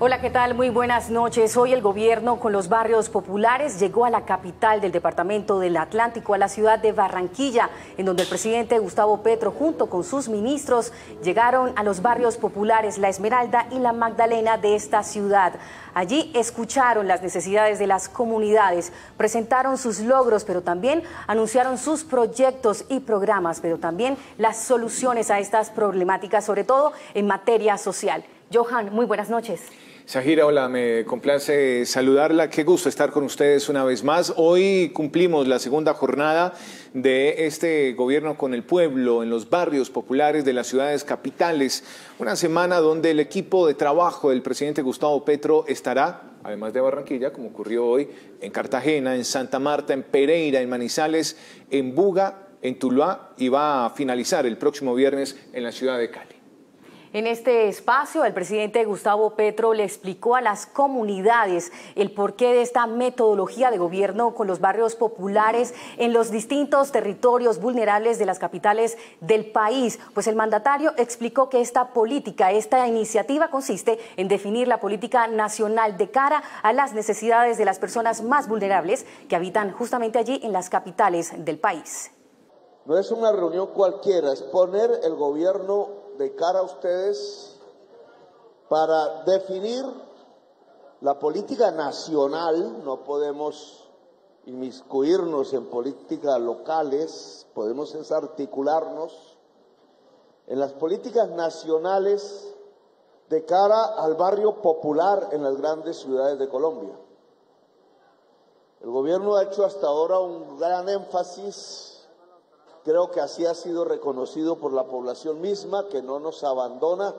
Hola, ¿qué tal? Muy buenas noches. Hoy el gobierno con los barrios populares llegó a la capital del departamento del Atlántico, a la ciudad de Barranquilla, en donde el presidente Gustavo Petro junto con sus ministros llegaron a los barrios populares La Esmeralda y La Magdalena de esta ciudad. Allí escucharon las necesidades de las comunidades, presentaron sus logros, pero también anunciaron sus proyectos y programas, pero también las soluciones a estas problemáticas, sobre todo en materia social. Johan, muy buenas noches. Zahira, hola, me complace saludarla. Qué gusto estar con ustedes una vez más. Hoy cumplimos la segunda jornada de este gobierno con el pueblo en los barrios populares de las ciudades capitales. Una semana donde el equipo de trabajo del presidente Gustavo Petro estará, además de Barranquilla, como ocurrió hoy, en Cartagena, en Santa Marta, en Pereira, en Manizales, en Buga, en Tuluá y va a finalizar el próximo viernes en la ciudad de Cali. En este espacio, el presidente Gustavo Petro le explicó a las comunidades el porqué de esta metodología de gobierno con los barrios populares en los distintos territorios vulnerables de las capitales del país. Pues el mandatario explicó que esta política, esta iniciativa consiste en definir la política nacional de cara a las necesidades de las personas más vulnerables que habitan justamente allí en las capitales del país. No es una reunión cualquiera, es poner el gobierno de cara a ustedes para definir la política nacional. No podemos inmiscuirnos en políticas locales, podemos articularnos en las políticas nacionales de cara al barrio popular en las grandes ciudades de Colombia. El gobierno ha hecho hasta ahora un gran énfasis. Creo que así ha sido reconocido por la población misma, que no nos abandona,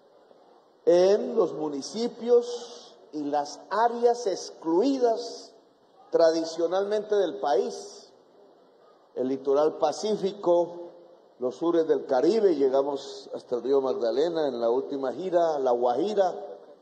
en los municipios y las áreas excluidas tradicionalmente del país. El litoral pacífico, los sures del Caribe, llegamos hasta el río Magdalena en la última gira, La Guajira,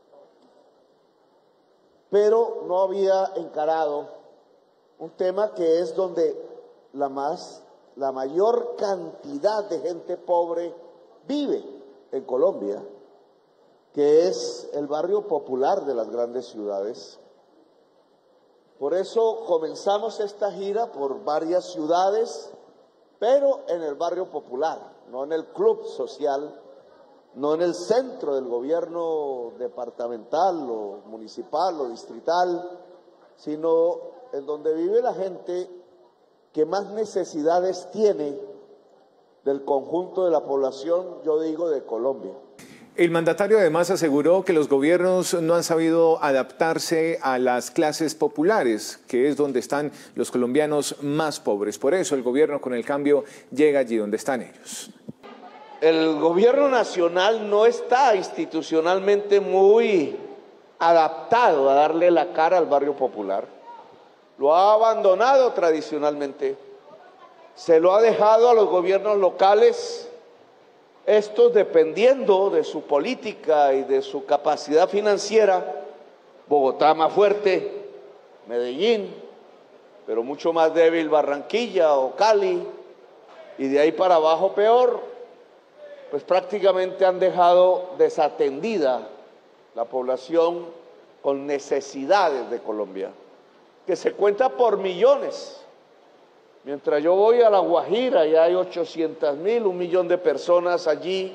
pero no había encarado un tema que es donde la mayor cantidad de gente pobre vive en Colombia, que es el barrio popular de las grandes ciudades. Por eso comenzamos esta gira por varias ciudades, pero en el barrio popular, no en el club social, no en el centro del gobierno departamental o municipal o distrital, sino en donde vive la gente que más necesidades tiene del conjunto de la población, yo digo, de Colombia. El mandatario además aseguró que los gobiernos no han sabido adaptarse a las clases populares, que es donde están los colombianos más pobres. Por eso el gobierno con el cambio llega allí donde están ellos. El gobierno nacional no está institucionalmente muy adaptado a darle la cara al barrio popular. Lo ha abandonado tradicionalmente, se lo ha dejado a los gobiernos locales, estos dependiendo de su política y de su capacidad financiera. Bogotá más fuerte, Medellín, pero mucho más débil Barranquilla o Cali, y de ahí para abajo peor, pues prácticamente han dejado desatendida la población con necesidades de Colombia, que se cuenta por millones. Mientras yo voy a La Guajira y hay 800.000, 1 millón de personas allí,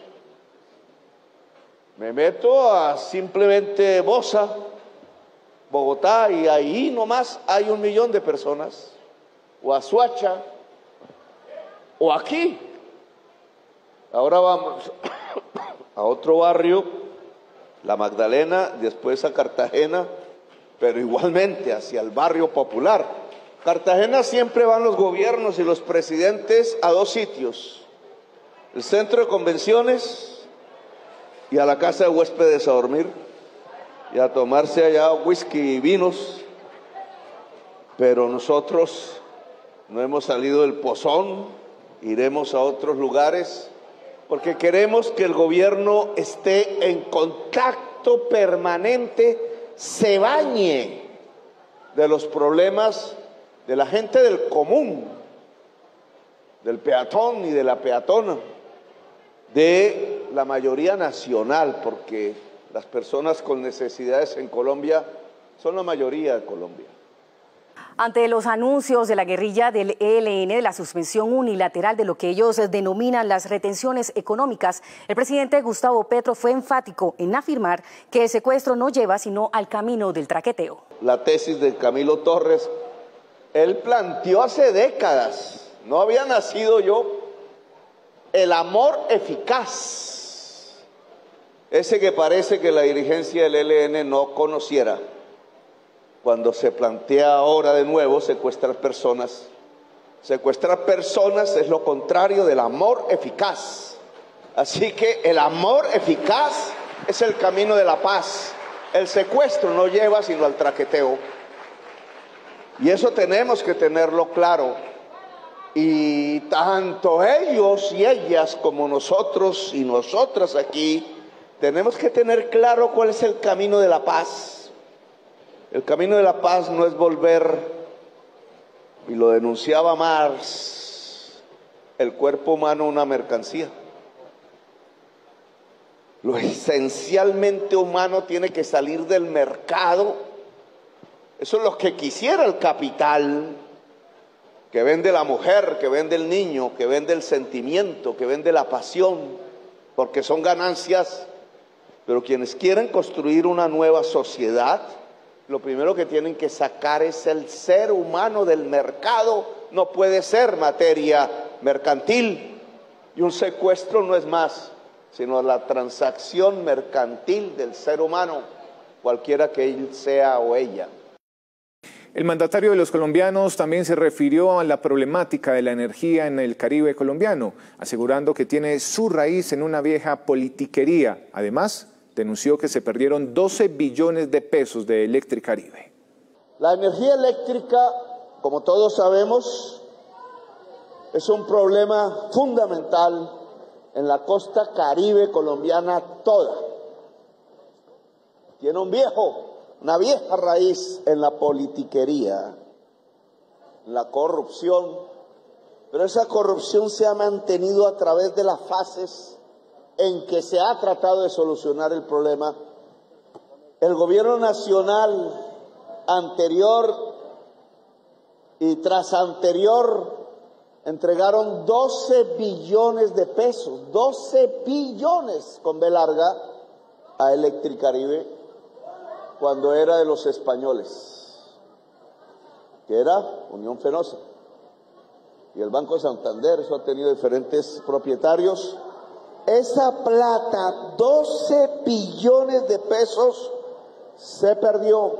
me meto a simplemente Bosa, Bogotá, y ahí nomás hay 1 millón de personas, o a Suacha, o aquí. Ahora vamos a otro barrio, La Magdalena, después a Cartagena, pero igualmente hacia el barrio popular. Cartagena siempre van los gobiernos y los presidentes a 2 sitios: el centro de convenciones y a la casa de huéspedes a dormir y a tomarse allá whisky y vinos. Pero nosotros no hemos salido del pozón, iremos a otros lugares porque queremos que el gobierno esté en contacto permanente, se bañe de los problemas de la gente del común, del peatón y de la peatona, de la mayoría nacional, porque Las personas con necesidades en Colombia son la mayoría de Colombia. Ante los anuncios de la guerrilla del ELN de la suspensión unilateral de lo que ellos denominan las retenciones económicas, el presidente Gustavo Petro fue enfático en afirmar que el secuestro no lleva sino al camino del traqueteo. La tesis de Camilo Torres, él planteó hace décadas, no había nacido yo, el amor eficaz, ese que parece que la dirigencia del ELN no conociera. Cuando se plantea ahora de nuevo secuestrar personas. Secuestrar personas es lo contrario del amor eficaz. Así que el amor eficaz es el camino de la paz. El secuestro no lleva sino al traqueteo. Y eso tenemos que tenerlo claro. Y tanto ellos y ellas como nosotros y nosotras aquí, tenemos que tener claro cuál es el camino de la paz. El camino de la paz no es volver, y lo denunciaba Marx, el cuerpo humano una mercancía. Lo esencialmente humano tiene que salir del mercado. Eso es lo que quisiera el capital, que vende la mujer, que vende el niño, que vende el sentimiento, que vende la pasión, porque son ganancias. Pero quienes quieren construir una nueva sociedad, lo primero que tienen que sacar es el ser humano del mercado. No puede ser materia mercantil. Y un secuestro no es más, sino la transacción mercantil del ser humano, cualquiera que él sea o ella. El mandatario de los colombianos también se refirió a la problemática de la energía en el Caribe colombiano, asegurando que tiene su raíz en una vieja politiquería. Además, denunció que se perdieron 12 billones de pesos de Electricaribe. La energía eléctrica, como todos sabemos, es un problema fundamental en la costa caribe colombiana toda. Tiene una vieja raíz en la politiquería, en la corrupción, pero esa corrupción se ha mantenido a través de las fases en que se ha tratado de solucionar el problema. El gobierno nacional anterior y tras anterior entregaron 12 billones de pesos, 12 billones con B larga, a Electricaribe, cuando era de los españoles, que era Unión Fenosa. Y el Banco Santander, eso ha tenido diferentes propietarios. Esa plata, 12 billones de pesos, se perdió.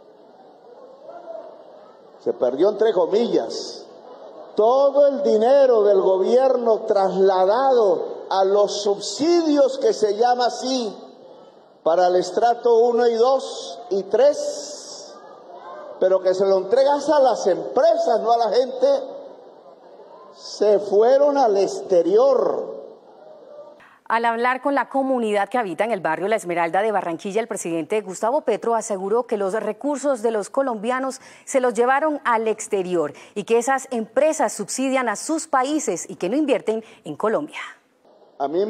Se perdió entre comillas. Todo el dinero del gobierno trasladado a los subsidios que se llama así, para el estrato 1 y 2 y 3, pero que se lo entregas a las empresas, no a la gente, se fueron al exterior. Al hablar con la comunidad que habita en el barrio La Esmeralda de Barranquilla, el presidente Gustavo Petro aseguró que los recursos de los colombianos se los llevaron al exterior y que esas empresas subsidian a sus países y que no invierten en Colombia. A mí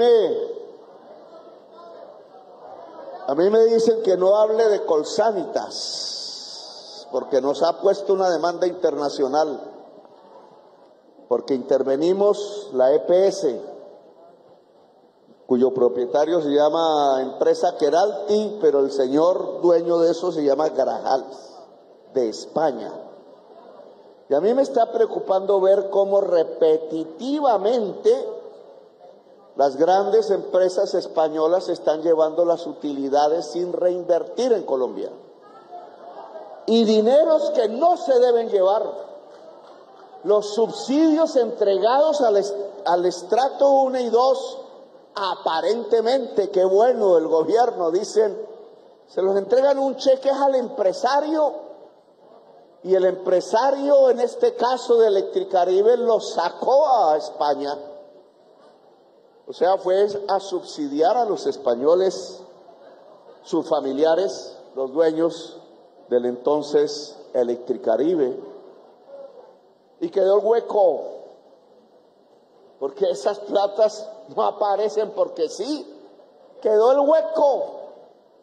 me dicen que no hable de Colsanitas, porque nos ha puesto una demanda internacional, porque intervenimos la EPS, cuyo propietario se llama Empresa Queralty, pero el señor dueño de eso se llama Grajales, de España. Y a mí me está preocupando ver cómo repetitivamente las grandes empresas españolas están llevando las utilidades sin reinvertir en Colombia. Y dineros que no se deben llevar. Los subsidios entregados al estrato 1 y 2, aparentemente, qué bueno el gobierno, dicen, se los entregan un cheque al empresario, y el empresario, en este caso de Electricaribe, lo sacó a España. O sea, fue a subsidiar a los españoles, sus familiares, los dueños del entonces Electricaribe, y quedó el hueco, porque esas platas no aparecen porque sí, quedó el hueco.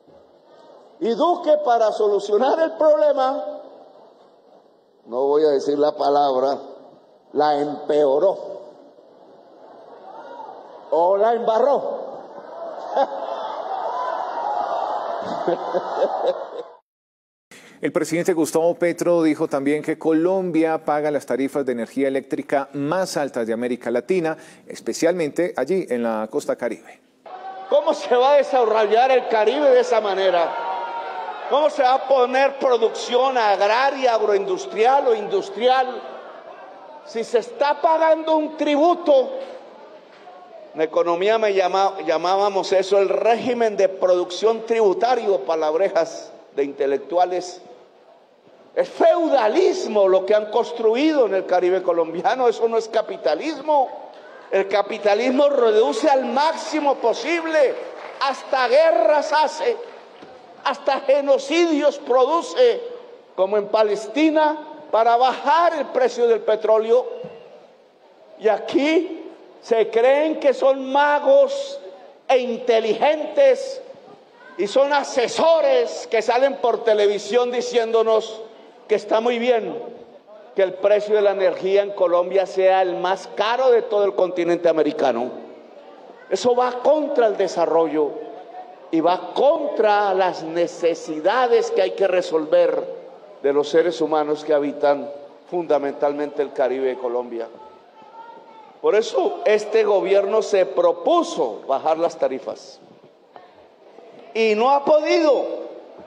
Y Duque, para solucionar el problema, no voy a decir la palabra, la empeoró o la embarró. El presidente Gustavo Petro dijo también que Colombia paga las tarifas de energía eléctrica más altas de América Latina, especialmente allí en la costa Caribe. ¿Cómo se va a desarrollar el Caribe de esa manera? ¿Cómo se va a poner producción agraria, agroindustrial o industrial si se está pagando un tributo? En economía llamábamos eso el régimen de producción tributario, palabrejas de intelectuales. Es feudalismo lo que han construido en el Caribe colombiano, eso no es capitalismo. El capitalismo reduce al máximo posible, hasta guerras hace, hasta genocidios produce, como en Palestina, para bajar el precio del petróleo. Y aquí se creen que son magos e inteligentes y son asesores que salen por televisión diciéndonos que está muy bien que el precio de la energía en Colombia sea el más caro de todo el continente americano. Eso va contra el desarrollo y va contra las necesidades que hay que resolver de los seres humanos que habitan fundamentalmente el Caribe de Colombia. Por eso este gobierno se propuso bajar las tarifas y no ha podido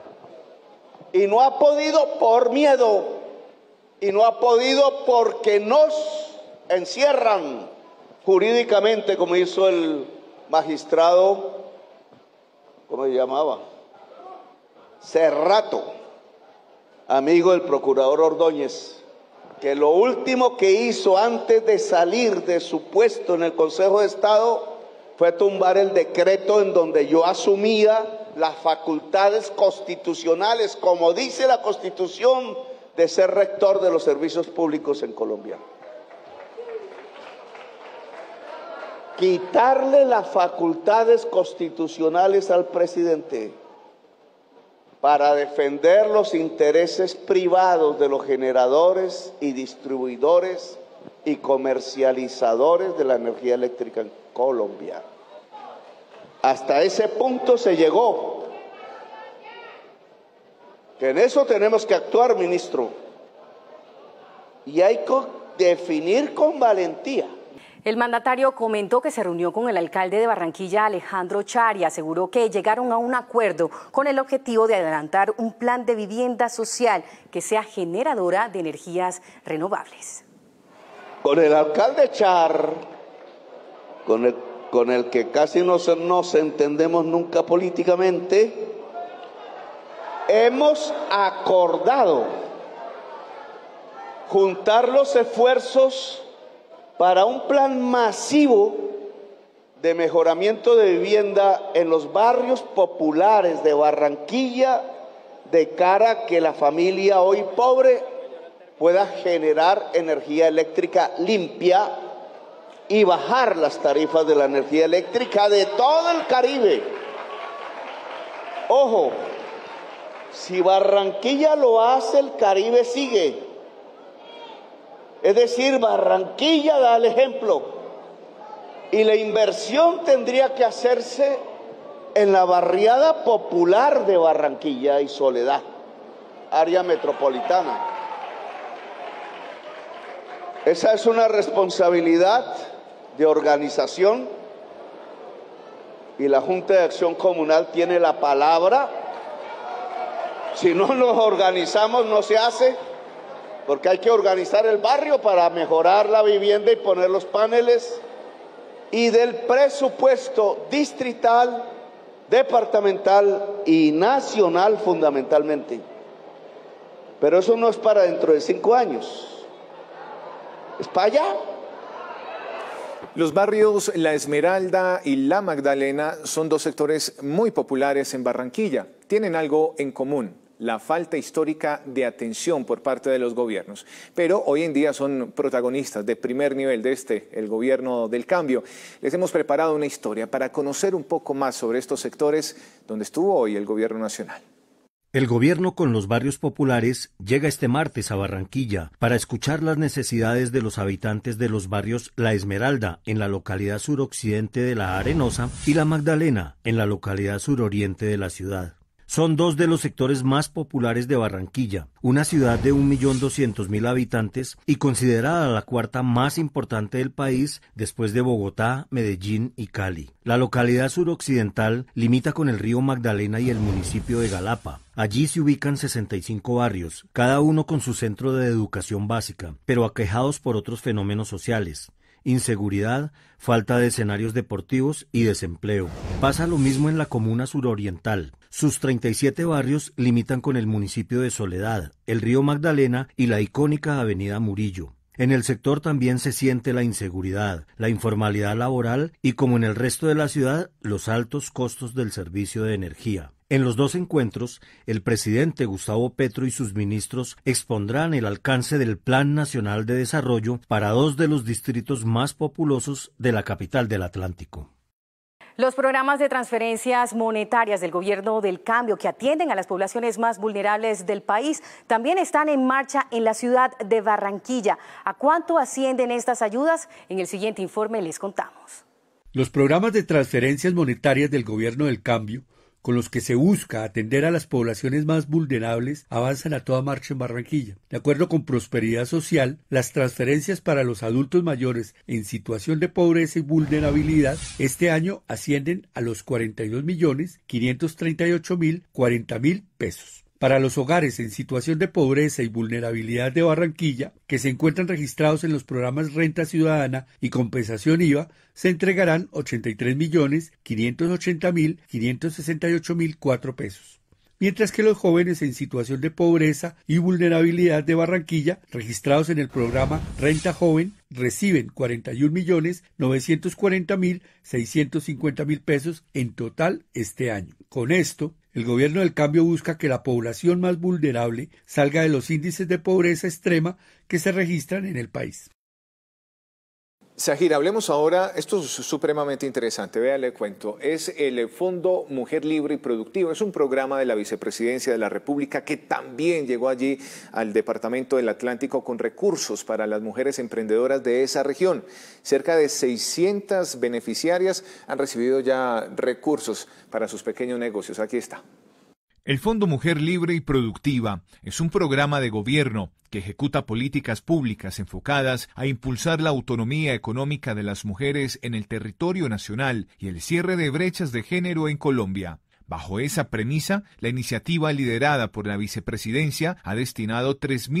por miedo, y no ha podido porque nos encierran jurídicamente, como hizo el magistrado, ¿cómo se llamaba? Cerrato, amigo del procurador Ordóñez, que lo último que hizo antes de salir de su puesto en el Consejo de Estado fue tumbar el decreto en donde yo asumía las facultades constitucionales, como dice la Constitución, de ser rector de los servicios públicos en Colombia. Quitarle las facultades constitucionales al presidente para defender los intereses privados de los generadores y distribuidores y comercializadores de la energía eléctrica en Colombia. Hasta ese punto se llegó. Que en eso tenemos que actuar, ministro. Y hay que definir con valentía. El mandatario comentó que se reunió con el alcalde de Barranquilla, Alejandro Char, y aseguró que llegaron a un acuerdo con el objetivo de adelantar un plan de vivienda social que sea generadora de energías renovables. Con el alcalde Char, con el que casi no nos entendemos nunca políticamente, hemos acordado juntar los esfuerzos para un plan masivo de mejoramiento de vivienda en los barrios populares de Barranquilla, de cara a que la familia hoy pobre pueda generar energía eléctrica limpia y bajar las tarifas de la energía eléctrica de todo el Caribe. Ojo, si Barranquilla lo hace, el Caribe sigue. Es decir, Barranquilla da el ejemplo y la inversión tendría que hacerse en la barriada popular de Barranquilla y Soledad, área metropolitana. Esa es una responsabilidad de organización y la Junta de Acción Comunal tiene la palabra. Si no nos organizamos no se hace, porque hay que organizar el barrio para mejorar la vivienda y poner los paneles, y del presupuesto distrital, departamental y nacional fundamentalmente. Pero eso no es para dentro de 5 años, es para allá. Los barrios La Esmeralda y La Magdalena son dos sectores muy populares en Barranquilla. Tienen algo en común: la falta histórica de atención por parte de los gobiernos. Pero hoy en día son protagonistas de primer nivel de el gobierno del cambio. Les hemos preparado una historia para conocer un poco más sobre estos sectores donde estuvo hoy el gobierno nacional. El gobierno con los barrios populares llega este martes a Barranquilla para escuchar las necesidades de los habitantes de los barrios La Esmeralda, en la localidad suroccidente de La Arenosa, y La Magdalena, en la localidad suroriente de la ciudad. Son dos de los sectores más populares de Barranquilla, una ciudad de 1.200.000 habitantes y considerada la cuarta más importante del país después de Bogotá, Medellín y Cali. La localidad suroccidental limita con el río Magdalena y el municipio de Galapa. Allí se ubican 65 barrios, cada uno con su centro de educación básica, pero aquejados por otros fenómenos sociales: inseguridad, falta de escenarios deportivos y desempleo. Pasa lo mismo en la comuna suroriental. Sus 37 barrios limitan con el municipio de Soledad, el río Magdalena y la icónica avenida Murillo. En el sector también se siente la inseguridad, la informalidad laboral y, como en el resto de la ciudad, los altos costos del servicio de energía. En los dos encuentros, el presidente Gustavo Petro y sus ministros expondrán el alcance del Plan Nacional de Desarrollo para dos de los distritos más populosos de la capital del Atlántico. Los programas de transferencias monetarias del Gobierno del Cambio que atienden a las poblaciones más vulnerables del país también están en marcha en la ciudad de Barranquilla. ¿A cuánto ascienden estas ayudas? En el siguiente informe les contamos. Los programas de transferencias monetarias del Gobierno del Cambio, con los que se busca atender a las poblaciones más vulnerables, avanzan a toda marcha en Barranquilla. De acuerdo con Prosperidad Social, las transferencias para los adultos mayores en situación de pobreza y vulnerabilidad este año ascienden a los 42.538.040.000 pesos. Para los hogares en situación de pobreza y vulnerabilidad de Barranquilla, que se encuentran registrados en los programas Renta Ciudadana y Compensación IVA, se entregarán 83.580.568.004 pesos. Mientras que los jóvenes en situación de pobreza y vulnerabilidad de Barranquilla, registrados en el programa Renta Joven, reciben 41.940.650.000 pesos en total este año. Con esto, el Gobierno del Cambio busca que la población más vulnerable salga de los índices de pobreza extrema que se registran en el país. Zahir, hablemos ahora, esto es supremamente interesante, vea, le cuento, es el Fondo Mujer Libre y Productiva, es un programa de la Vicepresidencia de la República que también llegó allí al Departamento del Atlántico con recursos para las mujeres emprendedoras de esa región. Cerca de 600 beneficiarias han recibido ya recursos para sus pequeños negocios, aquí está. El Fondo Mujer Libre y Productiva es un programa de gobierno que ejecuta políticas públicas enfocadas a impulsar la autonomía económica de las mujeres en el territorio nacional y el cierre de brechas de género en Colombia. Bajo esa premisa, la iniciativa liderada por la Vicepresidencia ha destinado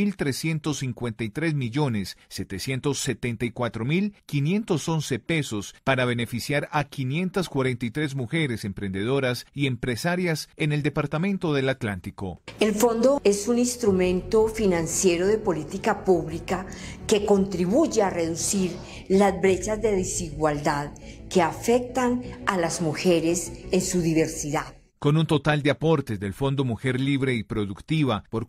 3.353.774.511 pesos para beneficiar a 543 mujeres emprendedoras y empresarias en el Departamento del Atlántico. El fondo es un instrumento financiero de política pública que contribuye a reducir las brechas de desigualdad que afectan a las mujeres en su diversidad. Con un total de aportes del Fondo Mujer Libre y Productiva por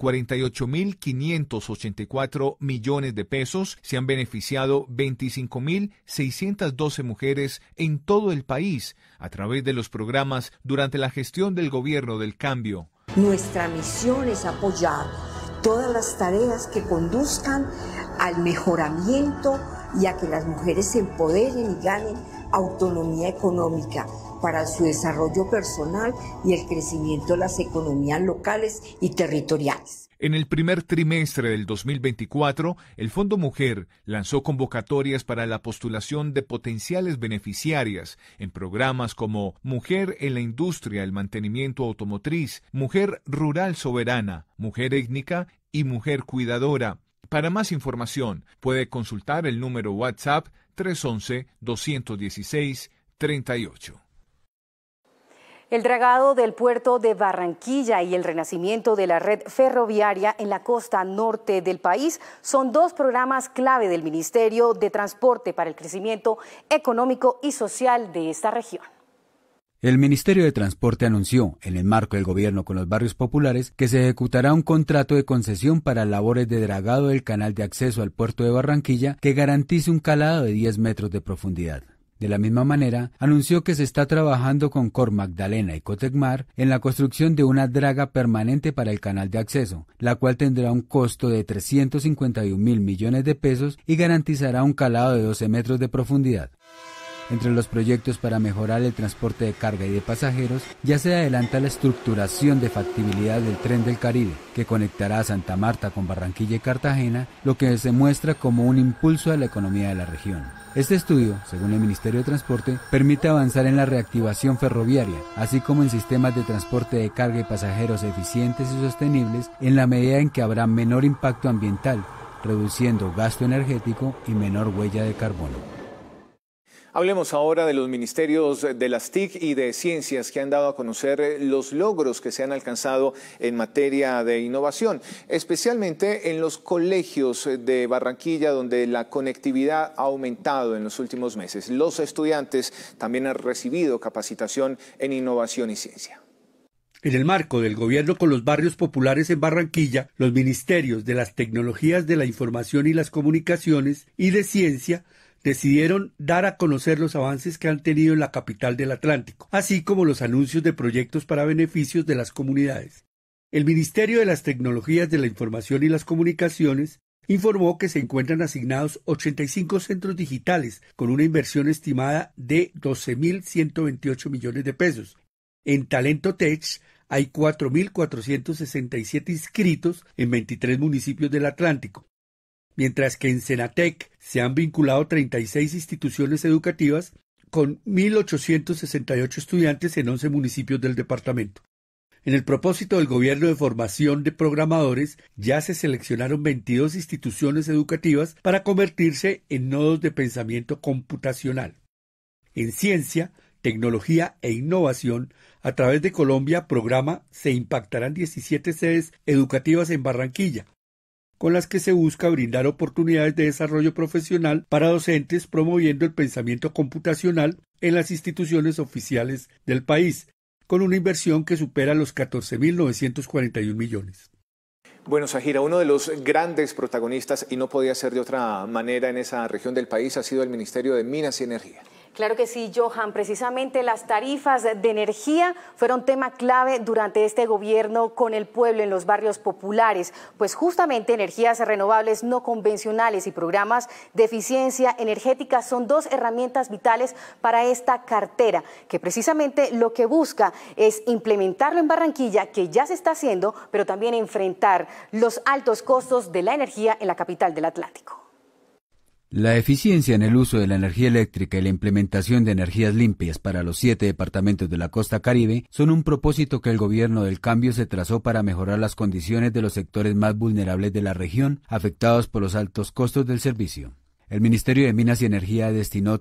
48.584 millones de pesos, se han beneficiado 25.612 mujeres en todo el país a través de los programas durante la gestión del Gobierno del Cambio. Nuestra misión es apoyar todas las tareas que conduzcan al mejoramiento y a que las mujeres se empoderen y ganen autonomía económica para su desarrollo personal y el crecimiento de las economías locales y territoriales. En el primer trimestre del 2024, el Fondo Mujer lanzó convocatorias para la postulación de potenciales beneficiarias en programas como Mujer en la Industria del Mantenimiento Automotriz, Mujer Rural Soberana, Mujer Étnica y Mujer Cuidadora. Para más información, puede consultar el número WhatsApp 311-216-38. El dragado del puerto de Barranquilla y el renacimiento de la red ferroviaria en la costa norte del país son dos programas clave del Ministerio de Transporte para el crecimiento económico y social de esta región. El Ministerio de Transporte anunció, en el marco del gobierno con los barrios populares, que se ejecutará un contrato de concesión para labores de dragado del canal de acceso al puerto de Barranquilla que garantice un calado de 10 metros de profundidad. De la misma manera, anunció que se está trabajando con Cor Magdalena y Cotecmar en la construcción de una draga permanente para el canal de acceso, la cual tendrá un costo de 351.000 millones de pesos y garantizará un calado de 12 metros de profundidad. Entre los proyectos para mejorar el transporte de carga y de pasajeros, ya se adelanta la estructuración de factibilidad del Tren del Caribe, que conectará a Santa Marta con Barranquilla y Cartagena, lo que se muestra como un impulso a la economía de la región. Este estudio, según el Ministerio de Transporte, permite avanzar en la reactivación ferroviaria, así como en sistemas de transporte de carga y pasajeros eficientes y sostenibles, en la medida en que habrá menor impacto ambiental, reduciendo gasto energético y menor huella de carbono. Hablemos ahora de los ministerios de las TIC y de Ciencias que han dado a conocer los logros que se han alcanzado en materia de innovación, especialmente en los colegios de Barranquilla, donde la conectividad ha aumentado en los últimos meses. Los estudiantes también han recibido capacitación en innovación y ciencia. En el marco del gobierno con los barrios populares en Barranquilla, los ministerios de las Tecnologías de la Información y las Comunicaciones y de Ciencia decidieron dar a conocer los avances que han tenido en la capital del Atlántico, así como los anuncios de proyectos para beneficios de las comunidades. El Ministerio de las Tecnologías de la Información y las Comunicaciones informó que se encuentran asignados 85 centros digitales con una inversión estimada de 12.128 millones de pesos. En Talento Tech hay 4.467 inscritos en 23 municipios del Atlántico, mientras que en Senatec se han vinculado 36 instituciones educativas con 1.868 estudiantes en 11 municipios del departamento. En el propósito del gobierno de formación de programadores, ya se seleccionaron 22 instituciones educativas para convertirse en nodos de pensamiento computacional. En ciencia, tecnología e innovación, a través de Colombia Programa se impactarán 17 sedes educativas en Barranquilla, con las que se busca brindar oportunidades de desarrollo profesional para docentes, promoviendo el pensamiento computacional en las instituciones oficiales del país, con una inversión que supera los 14.941 millones. Bueno, Zahira, uno de los grandes protagonistas, y no podía ser de otra manera en esa región del país, ha sido el Ministerio de Minas y Energía. Claro que sí, Johan. Precisamente las tarifas de energía fueron tema clave durante este gobierno con el pueblo en los barrios populares, pues justamente energías renovables no convencionales y programas de eficiencia energética son dos herramientas vitales para esta cartera, que precisamente lo que busca es implementarlo en Barranquilla, que ya se está haciendo, pero también enfrentar los altos costos de la energía en la capital del Atlántico. La eficiencia en el uso de la energía eléctrica y la implementación de energías limpias para los 7 departamentos de la costa caribe son un propósito que el gobierno del cambio se trazó para mejorar las condiciones de los sectores más vulnerables de la región, afectados por los altos costos del servicio. El Ministerio de Minas y Energía destinó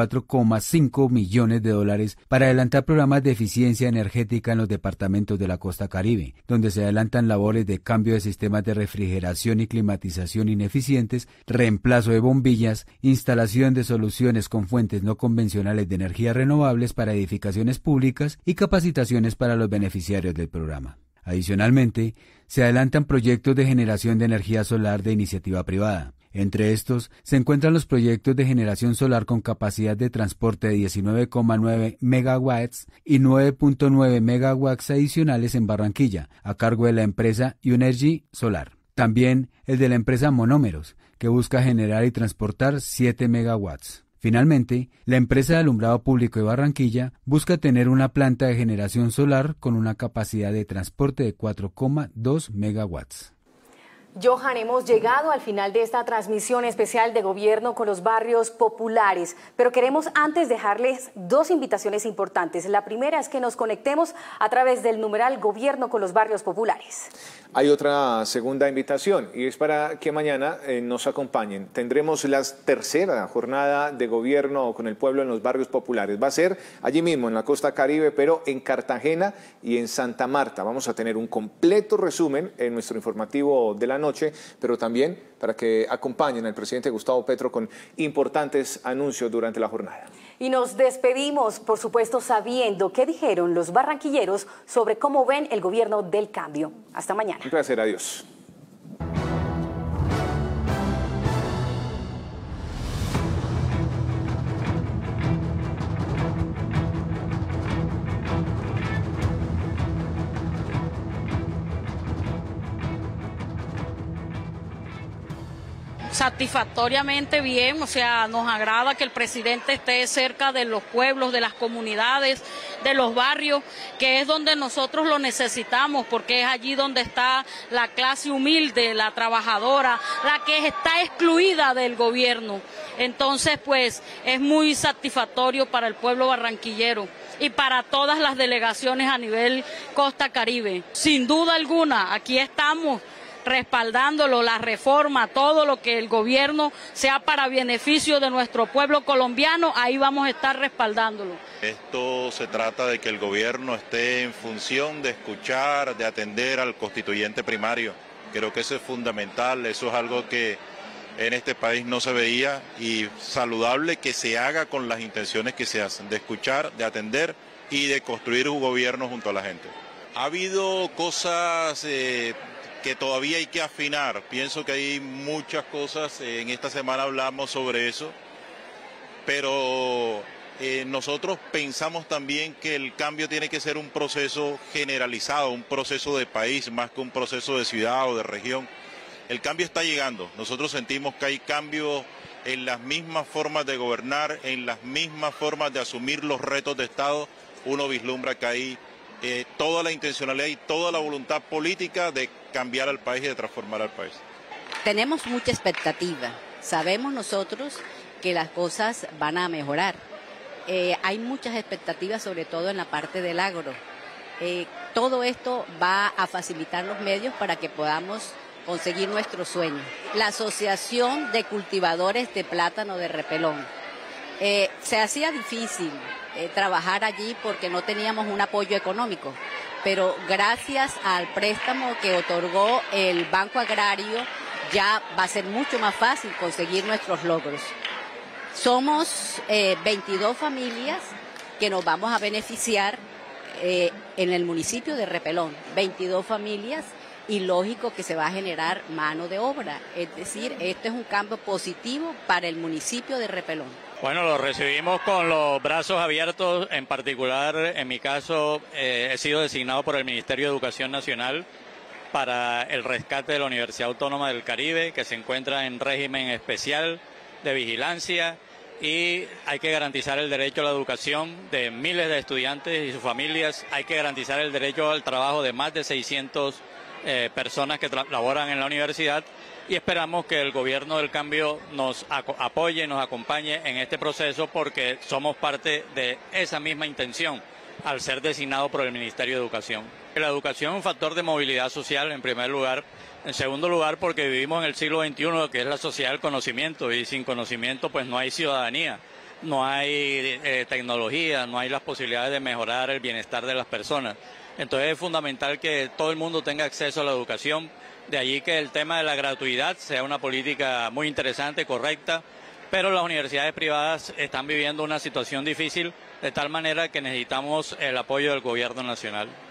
$34,5 millones para adelantar programas de eficiencia energética en los departamentos de la costa caribe, donde se adelantan labores de cambio de sistemas de refrigeración y climatización ineficientes, reemplazo de bombillas, instalación de soluciones con fuentes no convencionales de energías renovables para edificaciones públicas y capacitaciones para los beneficiarios del programa. Adicionalmente, se adelantan proyectos de generación de energía solar de iniciativa privada. Entre estos se encuentran los proyectos de generación solar con capacidad de transporte de 19,9 megawatts y 9,9 megawatts adicionales en Barranquilla, a cargo de la empresa Unergy Solar. También el de la empresa Monómeros, que busca generar y transportar 7 megawatts. Finalmente, la empresa de alumbrado público de Barranquilla busca tener una planta de generación solar con una capacidad de transporte de 4,2 megawatts. Johan, hemos llegado al final de esta transmisión especial de gobierno con los barrios populares, pero queremos antes dejarles dos invitaciones importantes. La primera es que nos conectemos a través del numeral Gobierno con los barrios populares. Hay otra segunda invitación y es para que mañana nos acompañen. Tendremos la tercera jornada de gobierno con el pueblo en los barrios populares. Va a ser allí mismo en la costa caribe, pero en Cartagena y en Santa Marta. Vamos a tener un completo resumen en nuestro informativo de la noche, pero también para que acompañen al presidente Gustavo Petro con importantes anuncios durante la jornada. Y nos despedimos, por supuesto, sabiendo qué dijeron los barranquilleros sobre cómo ven el gobierno del cambio. Hasta mañana. Un placer, adiós. satisfactoriamente bien, o sea, nos agrada que el presidente esté cerca de los pueblos, de las comunidades, de los barrios, que es donde nosotros lo necesitamos, porque es allí donde está la clase humilde, la trabajadora, la que está excluida del gobierno. Entonces, pues, es muy satisfactorio para el pueblo barranquillero y para todas las delegaciones a nivel Costa Caribe. Sin duda alguna, aquí estamos respaldándolo, la reforma, todo lo que el gobierno sea para beneficio de nuestro pueblo colombiano, ahí vamos a estar respaldándolo. Esto se trata de que el gobierno esté en función de escuchar, de atender al constituyente primario. Creo que eso es fundamental, eso es algo que en este país no se veía y saludable que se haga con las intenciones que se hacen, de escuchar, de atender y de construir un gobierno junto a la gente. Ha habido cosas que todavía hay que afinar, pienso que hay muchas cosas, en esta semana hablamos sobre eso, pero nosotros pensamos también que el cambio tiene que ser un proceso generalizado, un proceso de país más que un proceso de ciudad o de región. El cambio está llegando, nosotros sentimos que hay cambios en las mismas formas de gobernar, en las mismas formas de asumir los retos de Estado. Uno vislumbra que hay toda la intencionalidad y toda la voluntad política de cambiar al país y de transformar al país. Tenemos mucha expectativa, sabemos nosotros que las cosas van a mejorar. Hay muchas expectativas, sobre todo en la parte del agro. Todo esto va a facilitar los medios para que podamos conseguir nuestro sueño. La Asociación de Cultivadores de Plátano de Repelón. Se hacía difícil trabajar allí porque no teníamos un apoyo económico, pero gracias al préstamo que otorgó el Banco Agrario ya va a ser mucho más fácil conseguir nuestros logros. Somos 22 familias que nos vamos a beneficiar en el municipio de Repelón, 22 familias, y lógico que se va a generar mano de obra, es decir, este es un cambio positivo para el municipio de Repelón. Bueno, lo recibimos con los brazos abiertos, en particular, en mi caso, he sido designado por el Ministerio de Educación Nacional para el rescate de la Universidad Autónoma del Caribe, que se encuentra en régimen especial de vigilancia, y hay que garantizar el derecho a la educación de miles de estudiantes y sus familias, hay que garantizar el derecho al trabajo de más de 600 personas que laboran en la universidad, y esperamos que el gobierno del cambio nos apoye, nos acompañe en este proceso, porque somos parte de esa misma intención al ser designado por el Ministerio de Educación. La educación es un factor de movilidad social, en primer lugar. En segundo lugar, porque vivimos en el siglo XXI, que es la sociedad del conocimiento, y sin conocimiento pues no hay ciudadanía, no hay tecnología, no hay las posibilidades de mejorar el bienestar de las personas. Entonces es fundamental que todo el mundo tenga acceso a la educación, de allí que el tema de la gratuidad sea una política muy interesante, correcta, pero las universidades privadas están viviendo una situación difícil, de tal manera que necesitamos el apoyo del gobierno nacional.